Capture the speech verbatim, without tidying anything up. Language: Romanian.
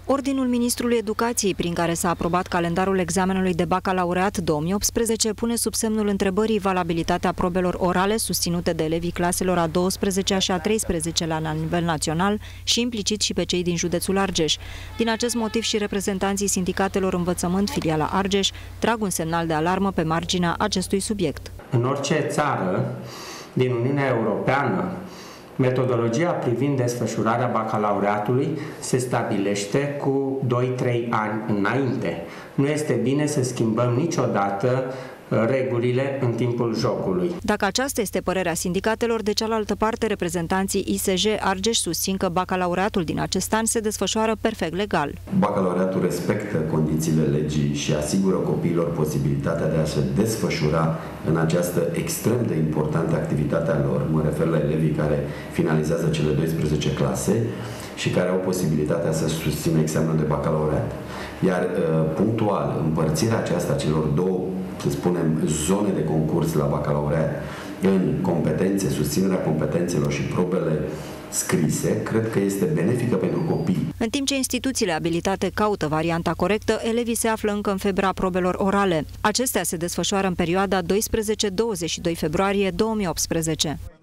Ordinul Ministrului Educației, prin care s-a aprobat calendarul examenului de bacalaureat două mii optsprezece, pune sub semnul întrebării valabilitatea probelor orale susținute de elevii claselor a douăsprezecea și a treisprezecelea la nivel național și implicit și pe cei din județul Argeș. Din acest motiv și reprezentanții sindicatelor învățământ filiala Argeș trag un semnal de alarmă pe marginea acestui subiect. În orice țară din Uniunea Europeană, metodologia privind desfășurarea bacalaureatului se stabilește cu doi trei ani înainte. Nu este bine să schimbăm niciodată regulile în timpul jocului. Dacă aceasta este părerea sindicatelor, de cealaltă parte, reprezentanții I S J Argeș susțin că bacalaureatul din acest an se desfășoară perfect legal. Bacalaureatul respectă condițiile legii și asigură copiilor posibilitatea de a se desfășura în această extrem de importantă activitate a lor. Mă refer la elevii care finalizează cele douăsprezece clase și care au posibilitatea să susțină examenul de bacalaureat. Iar punctual, împărțirea aceasta celor două, să spunem, zone de concurs la bacalaureat în competențe, susținerea competențelor și probele scrise, cred că este benefică pentru copii. În timp ce instituțiile abilitate caută varianta corectă, elevii se află încă în febra probelor orale. Acestea se desfășoară în perioada doisprezece douăzeci și doi februarie două mii optsprezece.